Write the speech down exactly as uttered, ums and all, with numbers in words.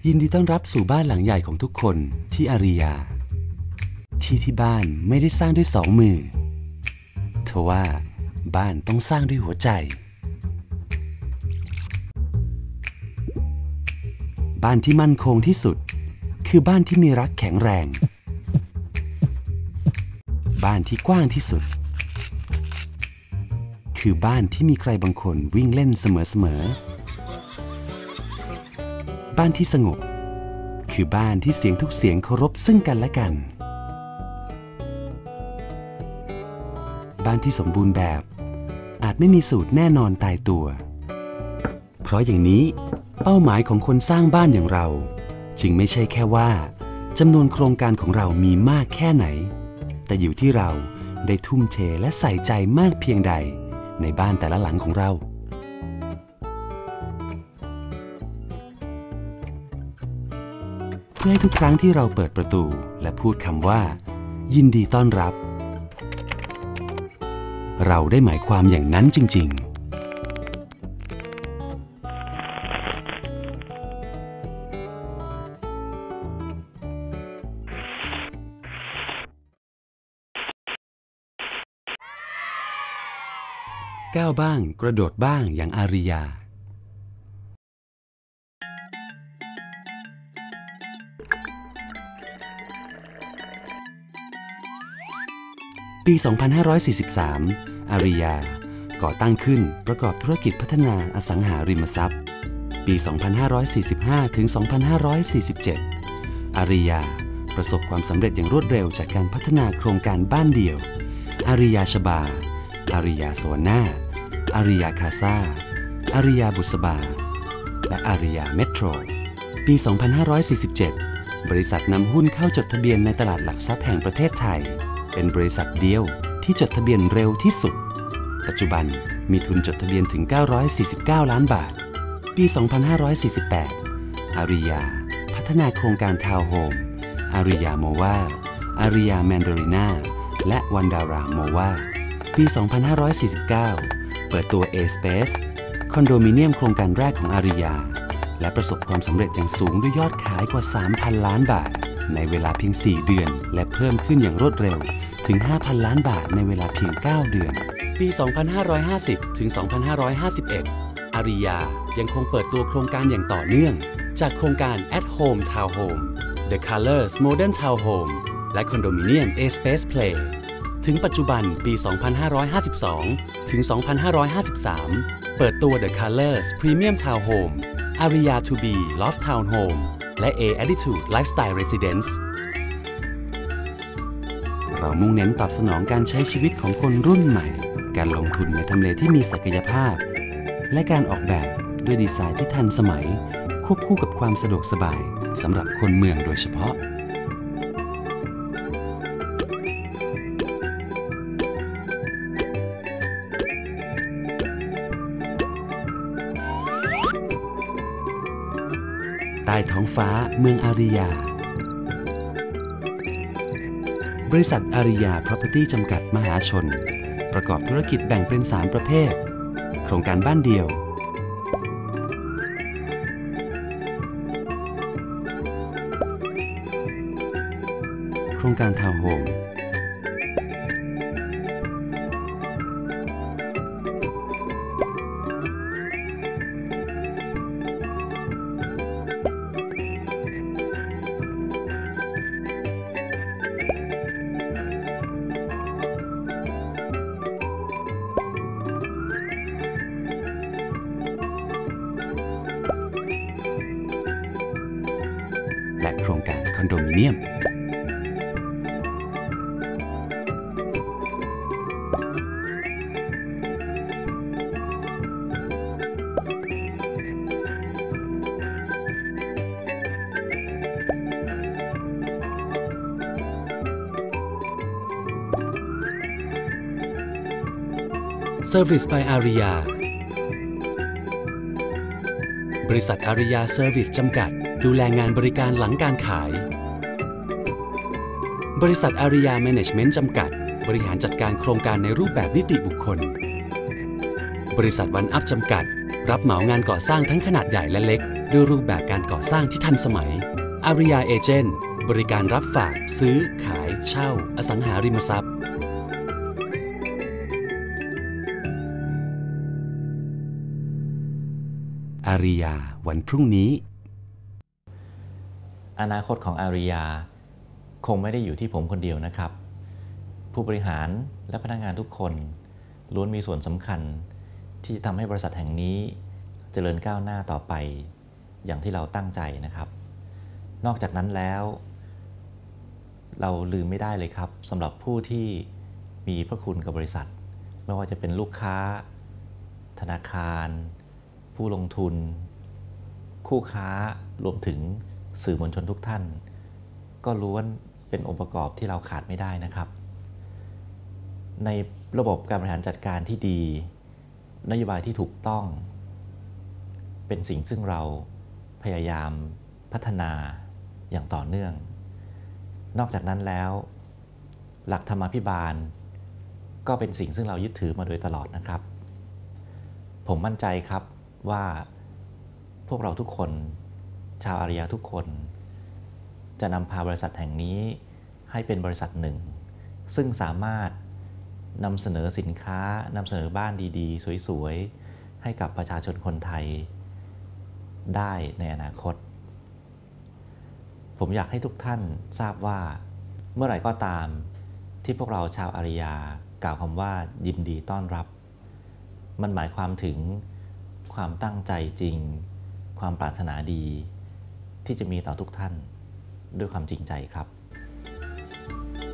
ยินดีต้อนรับสู่บ้านหลังใหญ่ของทุกคนที่อาริยาที่ที่บ้านไม่ได้สร้างด้วยสองมือทว่าบ้านต้องสร้างด้วยหัวใจบ้านที่มั่นคงที่สุดคือบ้านที่มีรักแข็งแรงบ้านที่กว้างที่สุดคือบ้านที่มีใครบางคนวิ่งเล่นเสมอๆบ้านที่สงบคือบ้านที่เสียงทุกเสียงเคารพซึ่งกันและกันบ้านที่สมบูรณ์แบบอาจไม่มีสูตรแน่นอนตายตัวเพราะอย่างนี้เป้าหมายของคนสร้างบ้านอย่างเราจึงไม่ใช่แค่ว่าจำนวนโครงการของเรามีมากแค่ไหนแต่อยู่ที่เราได้ทุ่มเทและใส่ใจมากเพียงใดในบ้านแต่ละหลังของเราเพื่อให้ทุกครั้งที่เราเปิดประตูและพูดคำว่ายินดีต้อนรับเราได้หมายความอย่างนั้นจริงๆก้าวบ้างกระโดดบ้างอย่างอาริยาปี สองพันห้าร้อยสี่สิบสาม อาริยาก่อตั้งขึ้นประกอบธุรกิจพัฒนาอสังหาริมทรัพย์ปี สองพันห้าร้อยสี่สิบห้า ถึง สองพันห้าร้อยสี่สิบเจ็ด อาริยาประสบความสำเร็จอย่างรวดเร็วจากการพัฒนาโครงการบ้านเดี่ยวอาริยาชบาอาริยาสวรรณาอาริยาคาซาอาริยาบุษบาและอาริยาเมโทรปี สองพันห้าร้อยสี่สิบเจ็ด บริษัทนำหุ้นเข้าจดทะเบียนในตลาดหลักทรัพย์แห่งประเทศไทยเป็นบริษัทเดียวที่จดทะเบียนเร็วที่สุดปัจจุบันมีทุนจดทะเบียนถึงเก้าร้อยสี่สิบเก้าล้านบาทปี สองพันห้าร้อยสี่สิบแปด อาริยาพัฒนาโครงการทาวน์โฮมอาริยาโมวาอาริยาแมนดาริน่าและวันดาราโมวาปี สองพันห้าร้อยสี่สิบเก้า เปิดตัว A Space คอนโดมิเนียมโครงการแรกของอาริยาและประสบความสำเร็จอย่างสูงด้วยยอดขายกว่า สามพันล้านบาทในเวลาเพียงสี่เดือนและเพิ่มขึ้นอย่างรวดเร็วถึง ห้าพันล้านบาทในเวลาเพียงเก้าเดือนปี สองพันห้าร้อยห้าสิบ ถึง สองพันห้าร้อยห้าสิบเอ็ด อาริยายังคงเปิดตัวโครงการอย่างต่อเนื่องจากโครงการ At Home Town Home The Colors Modern Town Home และคอนโดมิเนียม A Space Play ถึงปัจจุบันปี สองพันห้าร้อยห้าสิบสอง ถึง สองพันห้าร้อยห้าสิบสาม เปิดตัว The Colors Premium Town Home อาริยา ทู บี Loft Town Home และ A Attitude Lifestyle Residence เรามุ่งเน้นตอบสนองการใช้ชีวิตของคนรุ่นใหม่การลงทุนในทำเลที่มีศักยภาพและการออกแบบด้วยดีไซน์ที่ทันสมัยควบคู่กับความสะดวกสบายสำหรับคนเมืองโดยเฉพาะใต้ท้องฟ้าเมืองอาริยาบริษัทอาริยา Property จำกัดมหาชนประกอบธุรกิจแบ่งเป็นสามประเภทโครงการบ้านเดี่ยวโครงการทาวน์โฮมและโครงการคอนโดมิเนียมService by Aria บริษัทอาริยาเซอร์วิสจำกัดดูแลงานบริการหลังการขายบริษัทอาริยาแมเนจเมนต์จำกัดบริหารจัดการโครงการในรูปแบบนิติบุคคลบริษัทวันอัพจำกัดรับเหมางานก่อสร้างทั้งขนาดใหญ่และเล็กด้วยรูปแบบการก่อสร้างที่ทันสมัย อาริยาเอเจนต์บริการรับฝากซื้อขายเช่าอสังหาริมทรัพย์อาริยาวันพรุ่งนี้อนาคตของอาริยาคงไม่ได้อยู่ที่ผมคนเดียวนะครับผู้บริหารและพนักงานทุกคนล้วนมีส่วนสำคัญที่จะทำให้บริษัทแห่งนี้เจริญก้าวหน้าต่อไปอย่างที่เราตั้งใจนะครับนอกจากนั้นแล้วเราลืมไม่ได้เลยครับสำหรับผู้ที่มีพระคุณกับบริษัทไม่ว่าจะเป็นลูกค้าธนาคารผู้ลงทุนคู่ค้ารวมถึงสื่อมวลชนทุกท่านก็ล้วนเป็นองค์ประกอบที่เราขาดไม่ได้นะครับในระบบการบริหารจัดการที่ดีนโยบายที่ถูกต้องเป็นสิ่งซึ่งเราพยายามพัฒนาอย่างต่อเนื่องนอกจากนั้นแล้วหลักธรรมาภิบาลก็เป็นสิ่งซึ่งเรายึดถือมาโดยตลอดนะครับผมมั่นใจครับว่าพวกเราทุกคนชาวอาริยาทุกคนจะนำพาบริษัทแห่งนี้ให้เป็นบริษัทหนึ่งซึ่งสามารถนำเสนอสินค้านำเสนอบ้านดีๆสวยๆให้กับประชาชนคนไทยได้ในอนาคตผมอยากให้ทุกท่านทราบว่าเมื่อไหร่ก็ตามที่พวกเราชาวอาริยากล่าวคำว่ายินดีต้อนรับมันหมายความถึงความตั้งใจจริงความปรารถนาดีที่จะมีต่อทุกท่านด้วยความจริงใจครับ